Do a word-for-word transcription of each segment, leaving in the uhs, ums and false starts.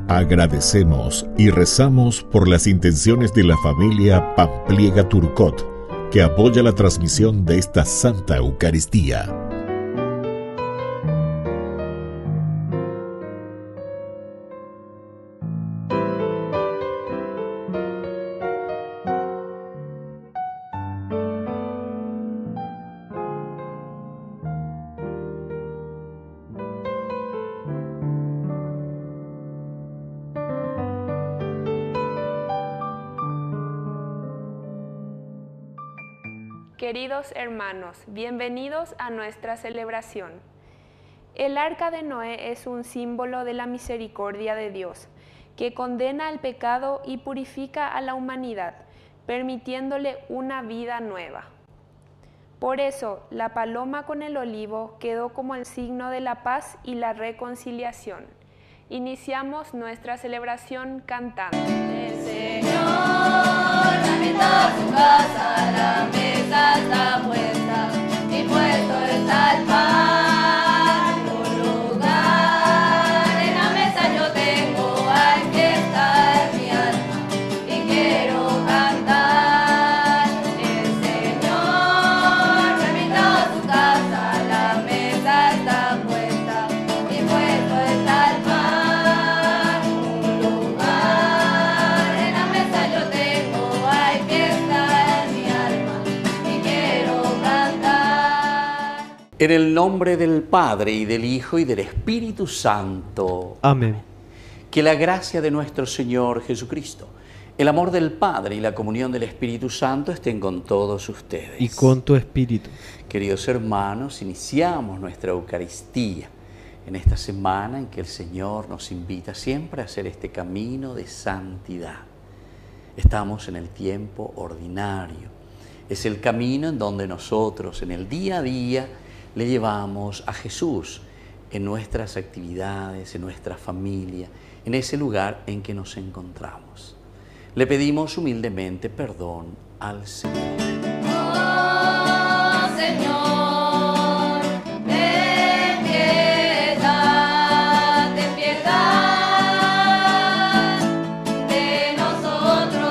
Agradecemos y rezamos por las intenciones de la familia Pampliega Turcot, que apoya la transmisión de esta Santa Eucaristía. Queridos hermanos, bienvenidos a nuestra celebración. El arca de Noé es un símbolo de la misericordia de Dios, que condena el pecado y purifica a la humanidad, permitiéndole una vida nueva. Por eso, la paloma con el olivo quedó como el signo de la paz y la reconciliación. Iniciamos nuestra celebración cantando. El Señor invita a su casa, la mesa está puesta y puesto está el pan. Un lugar en la mesa yo tengo, hay fiesta en mi alma y quiero cantar. El Señor invita a su casa, la mesa está puesta y puesto está el pan. En el nombre del Padre, y del Hijo, y del Espíritu Santo. Amén. Que la gracia de nuestro Señor Jesucristo, el amor del Padre y la comunión del Espíritu Santo estén con todos ustedes. Y con tu espíritu. Queridos hermanos, iniciamos nuestra Eucaristía en esta semana en que el Señor nos invita siempre a hacer este camino de santidad. Estamos en el tiempo ordinario. Es el camino en donde nosotros, en el día a día, le llevamos a Jesús en nuestras actividades, en nuestra familia, en ese lugar en que nos encontramos. Le pedimos humildemente perdón al Señor. Oh, Señor, ten piedad, ten piedad de nosotros.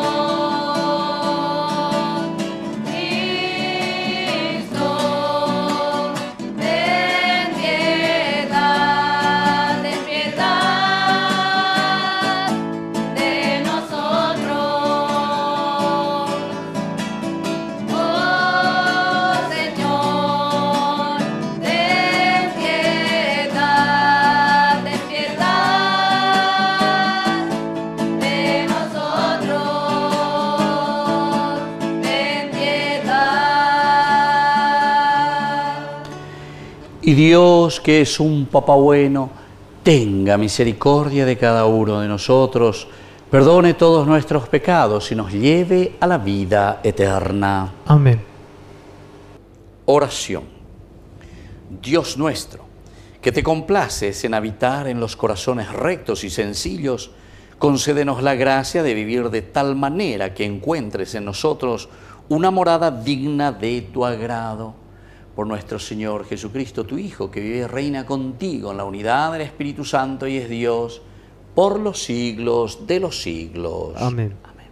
Y Dios, que es un Papá bueno, tenga misericordia de cada uno de nosotros, perdone todos nuestros pecados y nos lleve a la vida eterna. Amén. Oración. Dios nuestro, que te complaces en habitar en los corazones rectos y sencillos, concédenos la gracia de vivir de tal manera que encuentres en nosotros una morada digna de tu agrado. Por nuestro Señor Jesucristo, tu Hijo, que vive y reina contigo en la unidad del Espíritu Santo y es Dios, por los siglos de los siglos. Amén. Amén.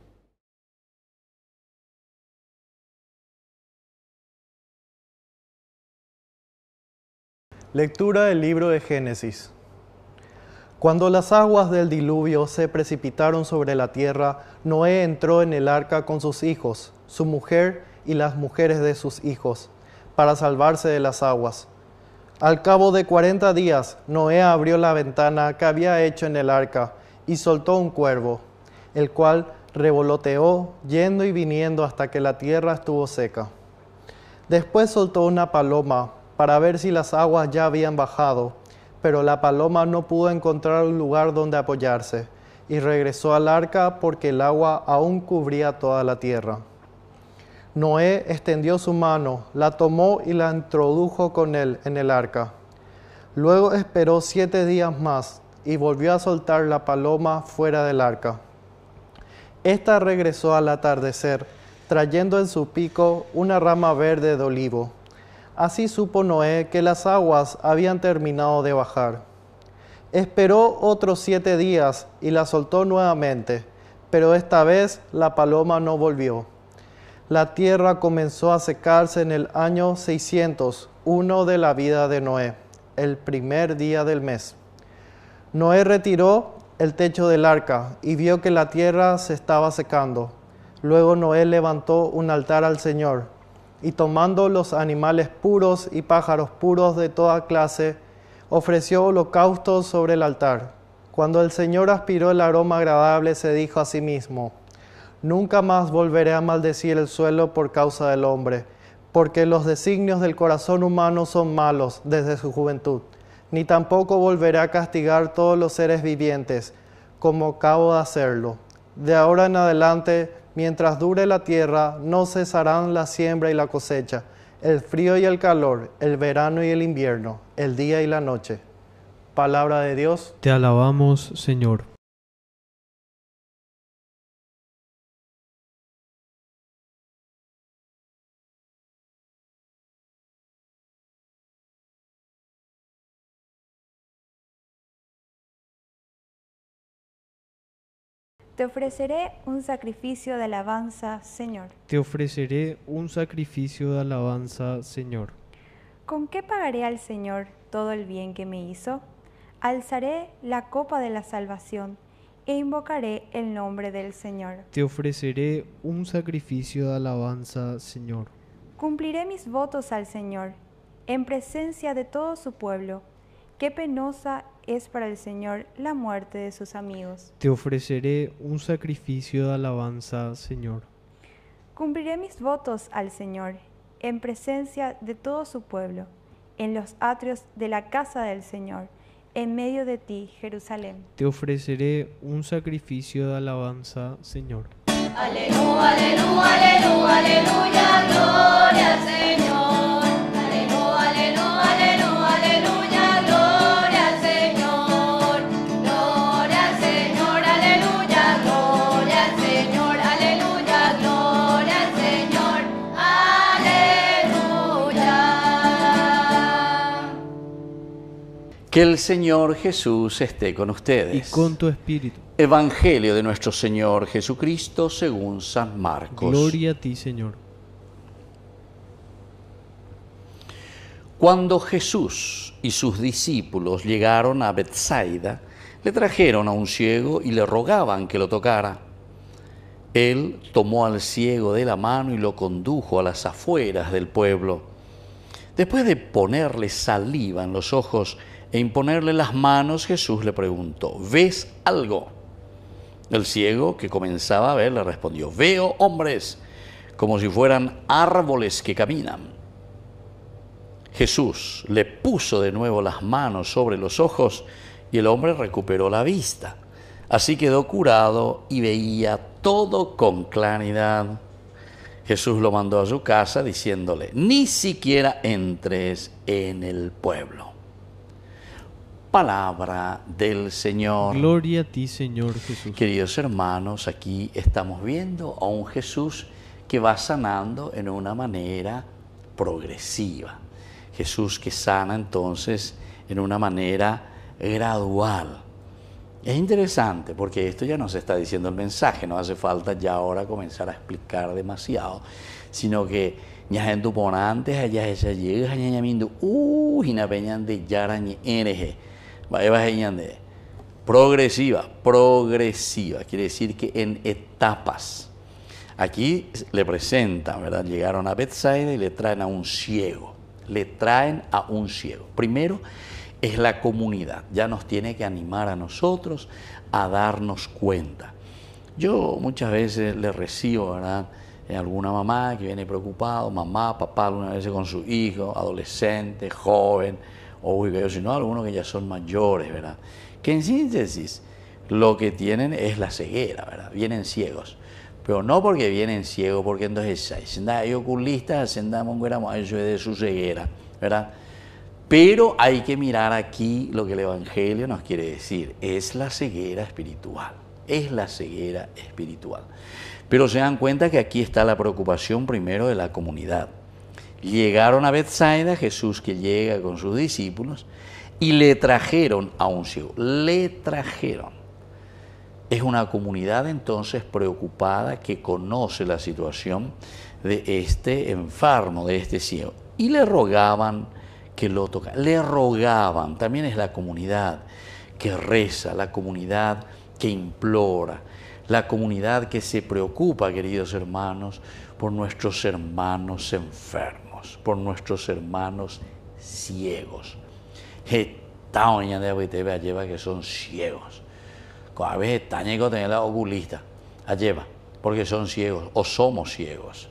Lectura del libro de Génesis. Cuando las aguas del diluvio se precipitaron sobre la tierra, Noé entró en el arca con sus hijos, su mujer y las mujeres de sus hijos, para salvarse de las aguas. Al cabo de cuarenta días, Noé abrió la ventana que había hecho en el arca y soltó un cuervo, el cual revoloteó yendo y viniendo hasta que la tierra estuvo seca. Después soltó una paloma para ver si las aguas ya habían bajado, pero la paloma no pudo encontrar un lugar donde apoyarse y regresó al arca porque el agua aún cubría toda la tierra. Noé extendió su mano, la tomó y la introdujo con él en el arca. Luego esperó siete días más y volvió a soltar la paloma fuera del arca. Esta regresó al atardecer, trayendo en su pico una rama verde de olivo. Así supo Noé que las aguas habían terminado de bajar. Esperó otros siete días y la soltó nuevamente, pero esta vez la paloma no volvió. La tierra comenzó a secarse en el año seiscientos uno de la vida de Noé, el primer día del mes. Noé retiró el techo del arca y vio que la tierra se estaba secando. Luego Noé levantó un altar al Señor y tomando los animales puros y pájaros puros de toda clase, ofreció holocaustos sobre el altar. Cuando el Señor aspiró el aroma agradable, se dijo a sí mismo: nunca más volveré a maldecir el suelo por causa del hombre, porque los designios del corazón humano son malos desde su juventud, ni tampoco volveré a castigar todos los seres vivientes, como acabo de hacerlo. De ahora en adelante, mientras dure la tierra, no cesarán la siembra y la cosecha, el frío y el calor, el verano y el invierno, el día y la noche. Palabra de Dios. Te alabamos, Señor. Te ofreceré un sacrificio de alabanza, Señor. Te ofreceré un sacrificio de alabanza, Señor. ¿Con qué pagaré al Señor todo el bien que me hizo? Alzaré la copa de la salvación e invocaré el nombre del Señor. Te ofreceré un sacrificio de alabanza, Señor. Cumpliré mis votos al Señor, en presencia de todo su pueblo. Qué penosa es para el Señor la muerte de sus amigos. Te ofreceré un sacrificio de alabanza, Señor. Cumpliré mis votos al Señor, en presencia de todo su pueblo, en los atrios de la casa del Señor, en medio de ti, Jerusalén. Te ofreceré un sacrificio de alabanza, Señor. Aleluya, aleluya, aleluya, aleluya, gloria al Señor. Aleluya, aleluya, aleluya, aleluya, gloria al Señor. Gloria al Señor, aleluya, gloria al Señor, aleluya, gloria al Señor, aleluya. Que el Señor Jesús esté con ustedes. Y con tu espíritu. Evangelio de nuestro Señor Jesucristo según San Marcos. Gloria a ti, Señor. Cuando Jesús y sus discípulos llegaron a Betsaida, le trajeron a un ciego y le rogaban que lo tocara. Él tomó al ciego de la mano y lo condujo a las afueras del pueblo. Después de ponerle saliva en los ojos e imponerle las manos, Jesús le preguntó: ¿ves algo? El ciego, que comenzaba a ver, le respondió: veo hombres, como si fueran árboles que caminan. Jesús le puso de nuevo las manos sobre los ojos y el hombre recuperó la vista. Así quedó curado y veía todo con claridad. Jesús lo mandó a su casa diciéndole: ni siquiera entres en el pueblo. Palabra del Señor. Gloria a ti, Señor Jesús. Queridos hermanos, aquí estamos viendo a un Jesús que va sanando en una manera progresiva. Jesús que sana entonces en una manera gradual. Es interesante porque esto ya nos está diciendo el mensaje, no hace falta ya ahora comenzar a explicar demasiado, sino que ya gente antes allá esa llega ya viendo uh hina peñan de yarañe ereje va de progresiva, progresiva, quiere decir que en etapas. Aquí le presentan, ¿verdad? Llegaron a Betsaida y le traen a un ciego, le traen a un ciego. Primero es la comunidad, ya nos tiene que animar a nosotros a darnos cuenta. Yo muchas veces le recibo, ¿verdad?, alguna mamá que viene preocupado, mamá, papá, algunas veces con su hijo, adolescente, joven, o si no, algunos que ya son mayores, ¿verdad? Que en síntesis lo que tienen es la ceguera, ¿verdad? Vienen ciegos, pero no porque vienen ciegos, porque entonces hay oculistas, eso es de su ceguera, ¿verdad? Pero hay que mirar aquí lo que el Evangelio nos quiere decir, es la ceguera espiritual, es la ceguera espiritual. Pero se dan cuenta que aquí está la preocupación primero de la comunidad. Llegaron a Betsaida, Jesús que llega con sus discípulos, y le trajeron a un ciego. Le trajeron. Es una comunidad entonces preocupada que conoce la situación de este enfermo, de este ciego. Y le rogaban que lo tocara. Le rogaban. También es la comunidad que reza, la comunidad que implora, la comunidad que se preocupa, queridos hermanos, por nuestros hermanos enfermos, por nuestros hermanos ciegos. Lleva que son ciegos. A veces está llegando a tener la oculista, lleva, porque son ciegos o somos ciegos.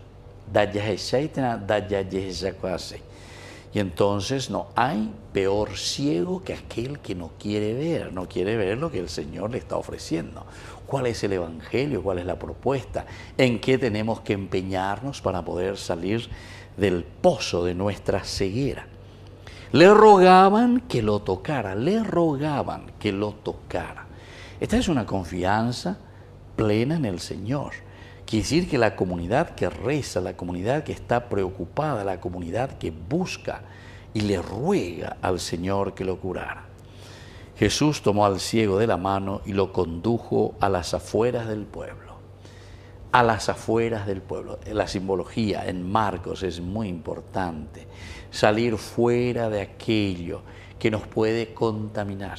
Y entonces no hay peor ciego que aquel que no quiere ver, no quiere ver lo que el Señor le está ofreciendo. ¿Cuál es el Evangelio? ¿Cuál es la propuesta? ¿En qué tenemos que empeñarnos para poder salir del pozo de nuestra ceguera? Le rogaban que lo tocara, le rogaban que lo tocara. Esta es una confianza plena en el Señor. Quiere decir que la comunidad que reza, la comunidad que está preocupada, la comunidad que busca y le ruega al Señor que lo curara. Jesús tomó al ciego de la mano y lo condujo a las afueras del pueblo. A las afueras del pueblo. La simbología en Marcos es muy importante. Salir fuera de aquello que nos puede contaminar.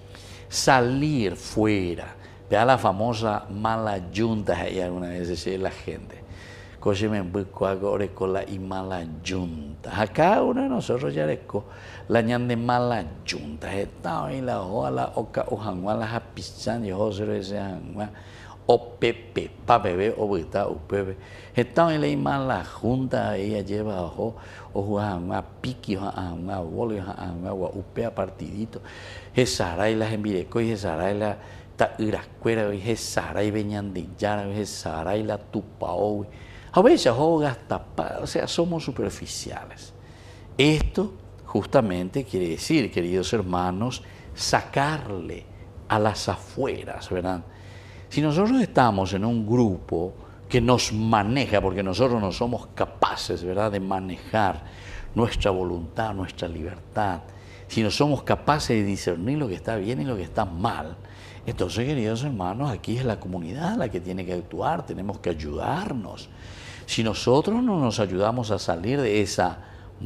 Salir fuera. Vea la famosa mala yunta, ahí alguna vez decía la gente. Coche me con la y mala yunta. Acá uno de nosotros ya reco la ñan de mala yunta. Está ahí la hoja, la oca, o jangua, la japichan, y ojo, ese jangua, o pepe, pa bebé, o beta, o pepe. Está ahí la mala junta, ella lleva ojo, o jangua, piqui, jangua, boli, jangua, upea partidito. Esa y las envireco y esa y la. Ta irascuera, veje saray beñandillara, veje saray la tupao. A veces jogas tapadas, o sea, somos superficiales. Esto justamente quiere decir, queridos hermanos, sacarle a las afueras, ¿verdad? Si nosotros estamos en un grupo que nos maneja, porque nosotros no somos capaces, ¿verdad?, de manejar nuestra voluntad, nuestra libertad, si no somos capaces de discernir lo que está bien y lo que está mal, entonces, queridos hermanos, aquí es la comunidad la que tiene que actuar, tenemos que ayudarnos. Si nosotros no nos ayudamos a salir de esa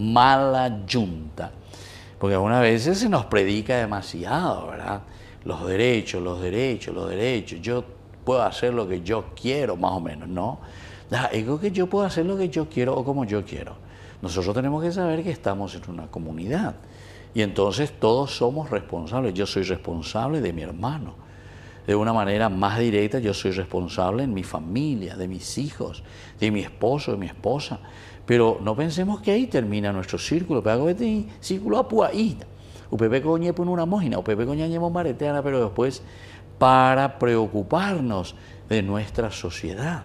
mala yunta, porque algunas veces se nos predica demasiado, ¿verdad? Los derechos, los derechos, los derechos, yo puedo hacer lo que yo quiero, más o menos, ¿no? Digo que yo puedo hacer lo que yo quiero o como yo quiero. Nosotros tenemos que saber que estamos en una comunidad y entonces todos somos responsables. Yo soy responsable de mi hermano. De una manera más directa, yo soy responsable en mi familia, de mis hijos, de mi esposo, de mi esposa. Pero no pensemos que ahí termina nuestro círculo. Pero hago este círculo apuaíta. Upepe coñe pone una mojina, upepe coñe ñemo mareteana, pero después para preocuparnos de nuestra sociedad.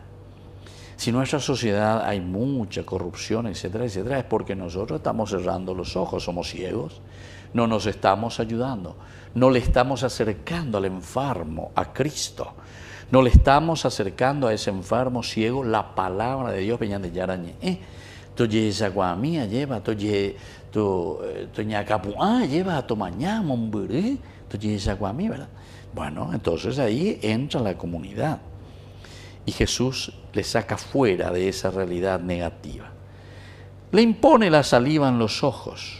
Si en nuestra sociedad hay mucha corrupción, etcétera, etcétera, es porque nosotros estamos cerrando los ojos, somos ciegos, no nos estamos ayudando, no le estamos acercando al enfermo a Cristo, no le estamos acercando a ese enfermo ciego la palabra de Dios. Peñan de Yarañe, eh, toye esa guamía lleva, toye tu ñacapuá lleva a tomañá, momburé, toye esa guamía, ¿verdad? Bueno, entonces ahí entra la comunidad. Y Jesús le saca fuera de esa realidad negativa. Le impone la saliva en los ojos.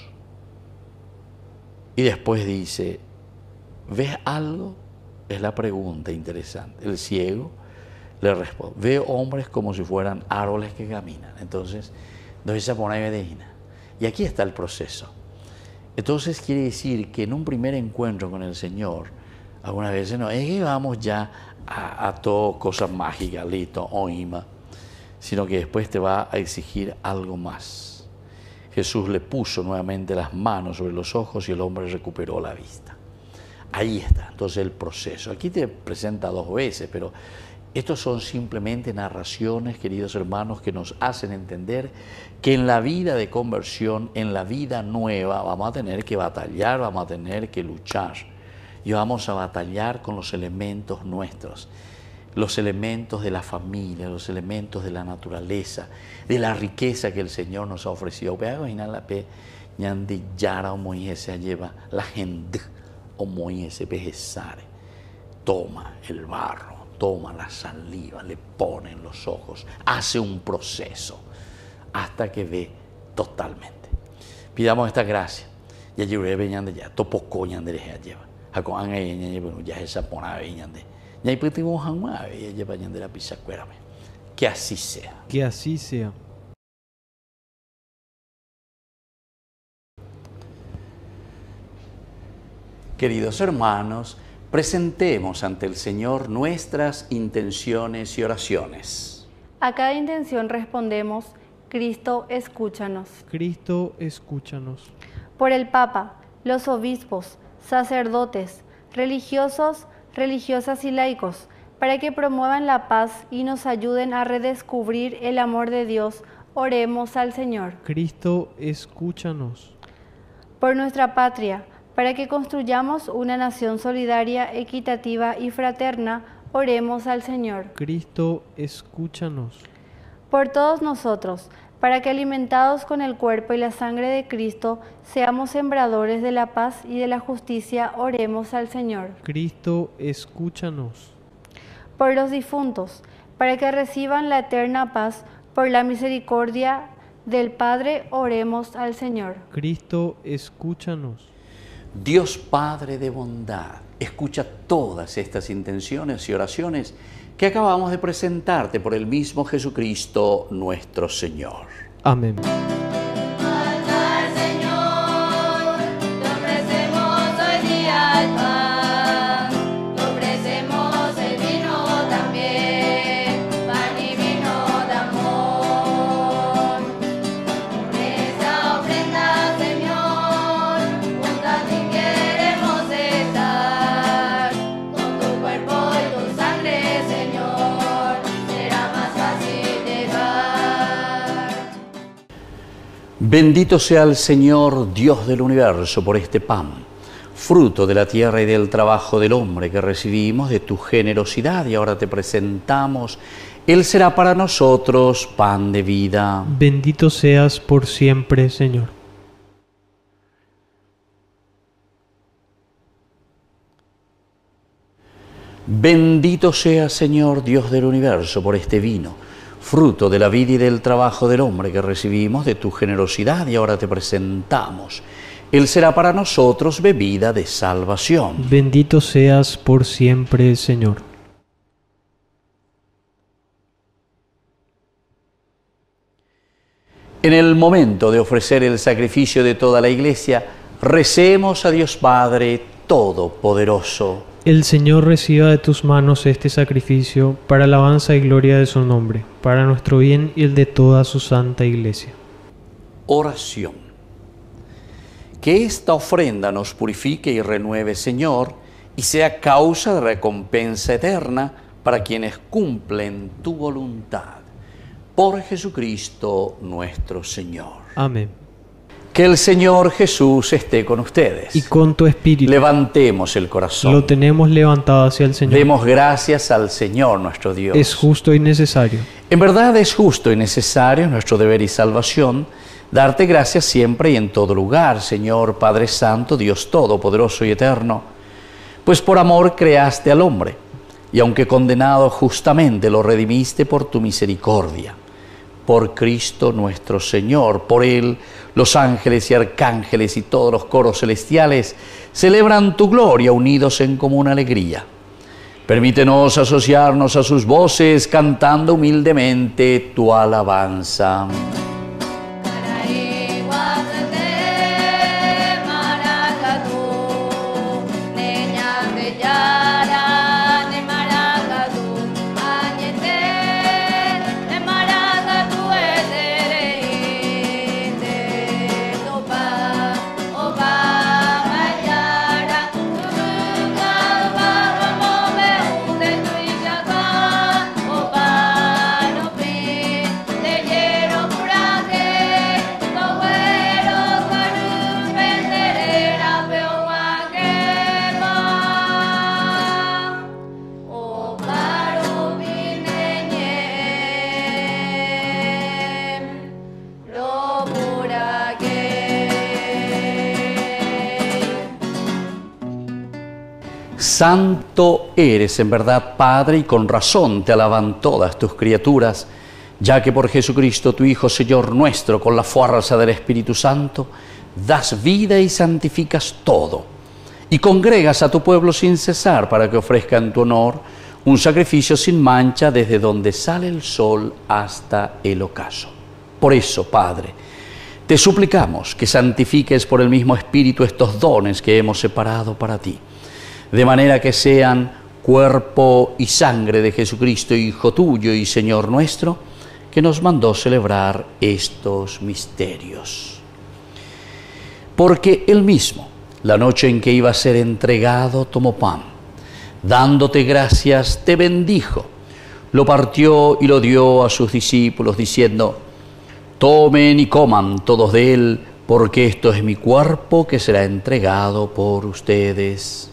Y después dice, ¿ves algo? Es la pregunta interesante. El ciego le responde, veo hombres como si fueran árboles que caminan. Entonces, se pone medina. Y aquí está el proceso. Entonces quiere decir que en un primer encuentro con el Señor, algunas veces no es que vamos ya a, a todo cosa mágica, listo, oima, sino que después te va a exigir algo más. Jesús le puso nuevamente las manos sobre los ojos y el hombre recuperó la vista. Ahí está, entonces el proceso. Aquí te presenta dos veces, pero estos son simplemente narraciones, queridos hermanos, que nos hacen entender que en la vida de conversión, en la vida nueva, vamos a tener que batallar, vamos a tener que luchar. Y vamos a batallar con los elementos nuestros, los elementos de la familia, los elementos de la naturaleza, de la riqueza que el Señor nos ha ofrecido. ñande yara o muy ese lleva la gente o muy ese pejezare. Toma el barro, toma la saliva, le pone en los ojos, hace un proceso hasta que ve totalmente. Pidamos esta gracia. Ya lleve ñande ya, topoco ñande ya lleva. Ako ang ay ñande bueno ya esa pona ñande. Ya y putimos jamás ya lleva ñande la pizza cuérame. Que así sea. Que así sea. Queridos hermanos, presentemos ante el Señor nuestras intenciones y oraciones. A cada intención respondemos: Cristo, escúchanos. Cristo, escúchanos. Por el Papa, los obispos, sacerdotes, religiosos, religiosas y laicos, para que promuevan la paz y nos ayuden a redescubrir el amor de Dios, oremos al Señor. Cristo, escúchanos. Por nuestra patria, para que construyamos una nación solidaria, equitativa y fraterna, oremos al Señor. Cristo, escúchanos. Por todos nosotros, para que alimentados con el cuerpo y la sangre de Cristo, seamos sembradores de la paz y de la justicia, oremos al Señor. Cristo, escúchanos. Por los difuntos, para que reciban la eterna paz, por la misericordia del Padre, oremos al Señor. Cristo, escúchanos. Dios Padre de bondad, escucha todas estas intenciones y oraciones que acabamos de presentarte por el mismo Jesucristo nuestro Señor. Amén. Al Señor te ofrecemos hoy día el pan, te ofrecemos el vino también, pan y vino de amor. Por esta ofrenda, Señor, junto a ti queremos estar, con tu cuerpo y tu sangre, Señor, será más fácil llevar. Bendito sea el Señor, Dios del universo, por este pan, fruto de la tierra y del trabajo del hombre que recibimos de tu generosidad y ahora te presentamos. Él será para nosotros pan de vida. Bendito seas por siempre, Señor. Bendito sea, Señor, Dios del universo, por este vino, fruto de la vida y del trabajo del hombre que recibimos de tu generosidad y ahora te presentamos. Él será para nosotros bebida de salvación. Bendito seas por siempre, Señor. En el momento de ofrecer el sacrificio de toda la Iglesia, recemos a Dios Padre Todopoderoso. El Señor reciba de tus manos este sacrificio para alabanza y gloria de su nombre, para nuestro bien y el de toda su santa Iglesia. Oración. Que esta ofrenda nos purifique y renueve, Señor, y sea causa de recompensa eterna para quienes cumplen tu voluntad. Por Jesucristo nuestro Señor. Amén. Que el Señor Jesús esté con ustedes. Y con tu espíritu. Levantemos el corazón. Lo tenemos levantado hacia el Señor. Demos gracias al Señor nuestro Dios. Es justo y necesario. En verdad es justo y necesario, nuestro deber y salvación, darte gracias siempre y en todo lugar, Señor Padre Santo, Dios Todopoderoso y Eterno, pues por amor creaste al hombre, y aunque condenado justamente lo redimiste por tu misericordia. Por Cristo nuestro Señor, por Él los ángeles y arcángeles y todos los coros celestiales celebran tu gloria unidos en común alegría. Permítenos asociarnos a sus voces cantando humildemente tu alabanza. Te quiero curar. Santo eres en verdad, Padre, y con razón te alaban todas tus criaturas, ya que por Jesucristo, tu Hijo, Señor nuestro, con la fuerza del Espíritu Santo, das vida y santificas todo, y congregas a tu pueblo sin cesar para que ofrezca en tu honor un sacrificio sin mancha desde donde sale el sol hasta el ocaso. Por eso, Padre, te suplicamos que santifiques por el mismo Espíritu estos dones que hemos separado para ti, de manera que sean cuerpo y sangre de Jesucristo, Hijo tuyo y Señor nuestro, que nos mandó celebrar estos misterios. Porque él mismo, la noche en que iba a ser entregado, tomó pan, dándote gracias, te bendijo, lo partió y lo dio a sus discípulos, diciendo: tomen y coman todos de él, porque esto es mi cuerpo que será entregado por ustedes.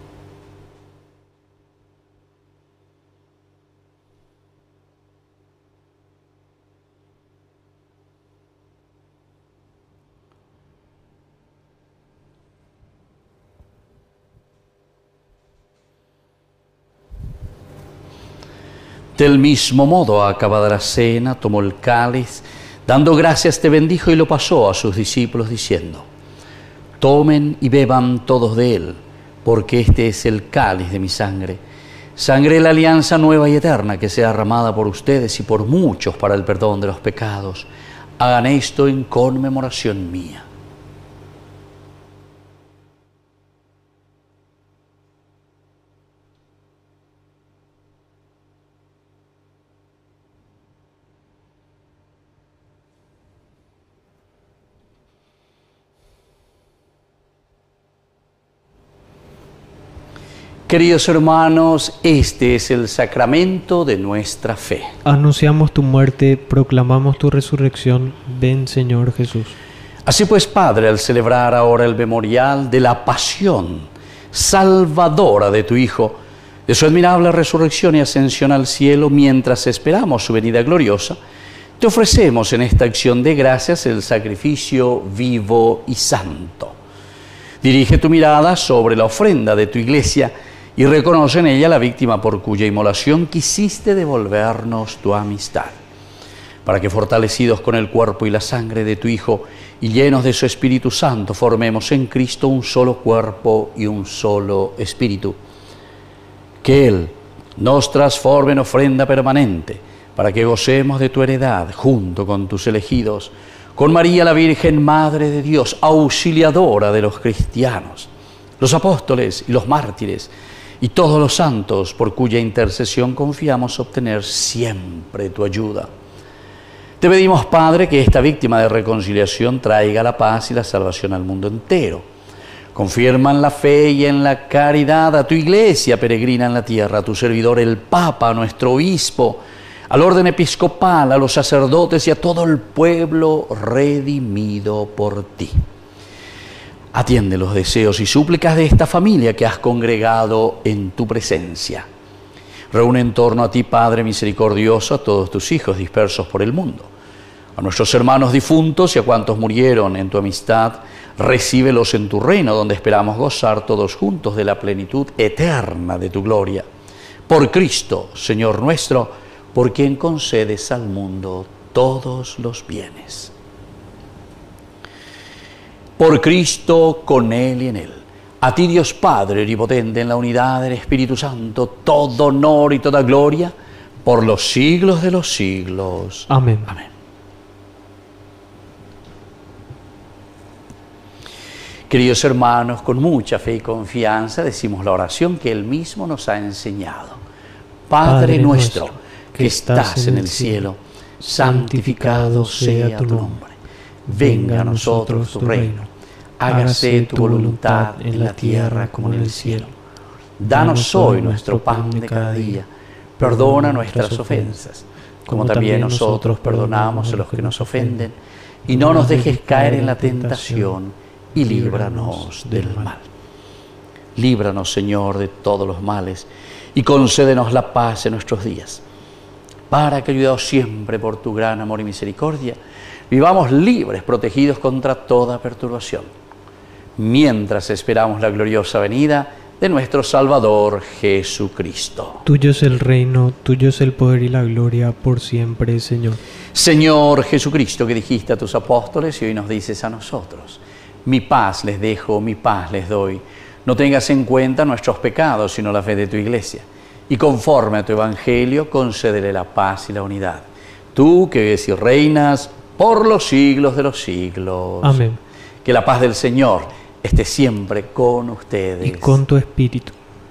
Del mismo modo, acabada la cena, tomó el cáliz, dando gracias te bendijo y lo pasó a sus discípulos diciendo: tomen y beban todos de él, porque este es el cáliz de mi sangre, sangre de la alianza nueva y eterna que sea derramada por ustedes y por muchos para el perdón de los pecados. Hagan esto en conmemoración mía. Queridos hermanos, este es el sacramento de nuestra fe. Anunciamos tu muerte, proclamamos tu resurrección. Ven, Señor Jesús. Así pues, Padre, al celebrar ahora el memorial de la pasión salvadora de tu Hijo, de su admirable resurrección y ascensión al cielo, mientras esperamos su venida gloriosa, te ofrecemos en esta acción de gracias el sacrificio vivo y santo. Dirige tu mirada sobre la ofrenda de tu Iglesia y reconoce en ella la víctima por cuya inmolación quisiste devolvernos tu amistad, para que fortalecidos con el cuerpo y la sangre de tu Hijo y llenos de su Espíritu Santo, formemos en Cristo un solo cuerpo y un solo Espíritu. Que Él nos transforme en ofrenda permanente, para que gocemos de tu heredad junto con tus elegidos, con María la Virgen, Madre de Dios, auxiliadora de los cristianos, los apóstoles y los mártires, y todos los santos, por cuya intercesión confiamos obtener siempre tu ayuda. Te pedimos, Padre, que esta víctima de reconciliación traiga la paz y la salvación al mundo entero. Confirma en la fe y en la caridad a tu Iglesia peregrina en la tierra, a tu servidor el Papa, a nuestro obispo, al orden episcopal, a los sacerdotes y a todo el pueblo redimido por ti. Atiende los deseos y súplicas de esta familia que has congregado en tu presencia. Reúne en torno a ti, Padre misericordioso, a todos tus hijos dispersos por el mundo. A nuestros hermanos difuntos y a cuantos murieron en tu amistad, recíbelos en tu reino, donde esperamos gozar todos juntos de la plenitud eterna de tu gloria. Por Cristo, Señor nuestro, por quien concedes al mundo todos los bienes. Por Cristo, con Él y en Él. A ti, Dios Padre omnipotente, en la unidad del Espíritu Santo, todo honor y toda gloria, por los siglos de los siglos. Amén. Amén. Queridos hermanos, con mucha fe y confianza decimos la oración que Él mismo nos ha enseñado. Padre, Padre nuestro, que estás en el cielo, santificado sea tu nombre. Venga a nosotros tu reino. Hágase tu voluntad en la tierra como en el cielo. Danos hoy nuestro pan de cada día. Perdona nuestras ofensas, como también nosotros perdonamos a los que nos ofenden. Y no nos dejes caer en la tentación, y líbranos del mal. Líbranos, Señor, de todos los males, y concédenos la paz en nuestros días, para que, ayudados siempre por tu gran amor y misericordia, vivamos libres, protegidos contra toda perturbación, mientras esperamos la gloriosa venida de nuestro Salvador Jesucristo. Tuyo es el reino, tuyo es el poder y la gloria por siempre, Señor. Señor Jesucristo, que dijiste a tus apóstoles y hoy nos dices a nosotros: mi paz les dejo, mi paz les doy. No tengas en cuenta nuestros pecados, sino la fe de tu Iglesia. Y conforme a tu Evangelio, concédele la paz y la unidad. Tú que vives y reinas por los siglos de los siglos. Amén. Que la paz del Señor esté siempre con ustedes. Y con tu espíritu.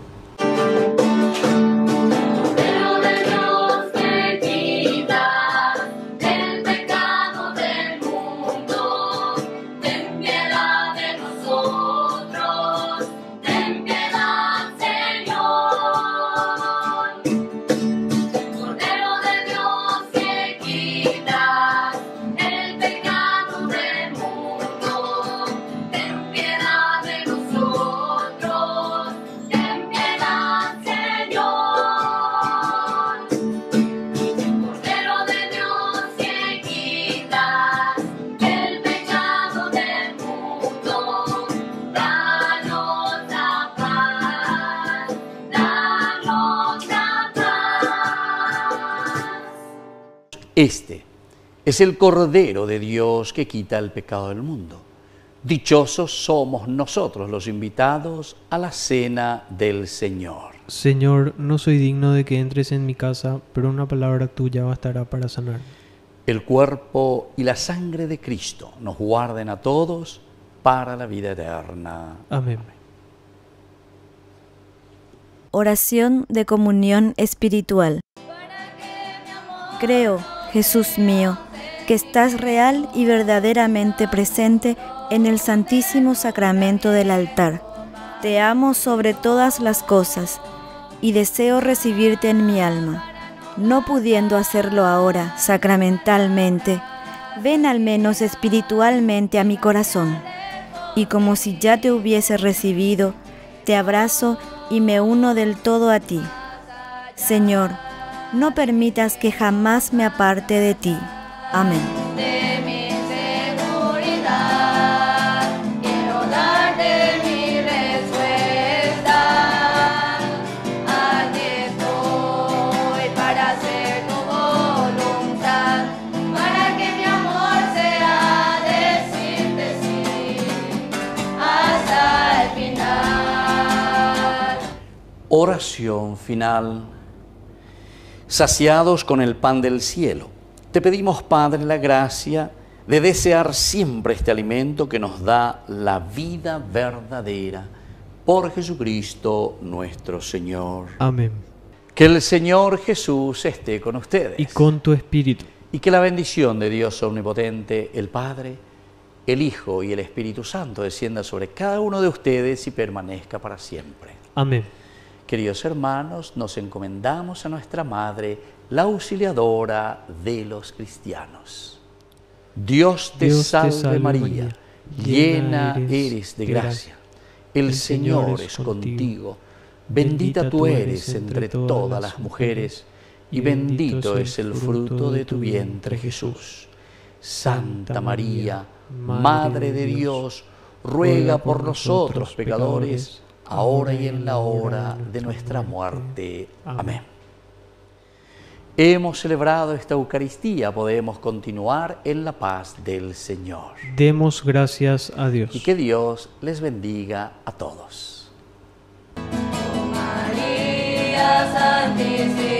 Este es el Cordero de Dios que quita el pecado del mundo. Dichosos somos nosotros los invitados a la cena del Señor. Señor, no soy digno de que entres en mi casa, pero una palabra tuya bastará para sanar. El cuerpo y la sangre de Cristo nos guarden a todos para la vida eterna. Amén. Oración de comunión espiritual. Creo, Jesús mío, que estás real y verdaderamente presente en el Santísimo Sacramento del altar. Te amo sobre todas las cosas y deseo recibirte en mi alma. No pudiendo hacerlo ahora sacramentalmente, ven al menos espiritualmente a mi corazón. Y como si ya te hubiese recibido, te abrazo y me uno del todo a ti. Señor, no permitas que jamás me aparte de ti. Amén. De mi seguridad, quiero darte mi respuesta. Aquí estoy para hacer tu voluntad, para que mi amor sea decirte sí hasta el final. Oración final. Saciados con el pan del cielo, te pedimos, Padre, la gracia de desear siempre este alimento que nos da la vida verdadera. Por Jesucristo nuestro Señor. Amén. Que el Señor Jesús esté con ustedes. Y con tu espíritu. Y que la bendición de Dios Omnipotente, el Padre, el Hijo y el Espíritu Santo descienda sobre cada uno de ustedes y permanezca para siempre. Amén. Queridos hermanos, nos encomendamos a nuestra Madre, la auxiliadora de los cristianos. Dios te, Dios salve, te salve María, María, llena eres, eres de gracia. gracia. El, El Señor, Señor es es contigo. contigo. Bendita tú eres entre todas las mujeres, y bendito es el fruto de tu vientre, Jesús. Santa María, Madre de Dios, ruega por nosotros pecadores, ahora y en la hora de nuestra muerte. Amén. Hemos celebrado esta Eucaristía, podemos continuar en la paz del Señor. Demos gracias a Dios. Y que Dios les bendiga a todos. María Santísima.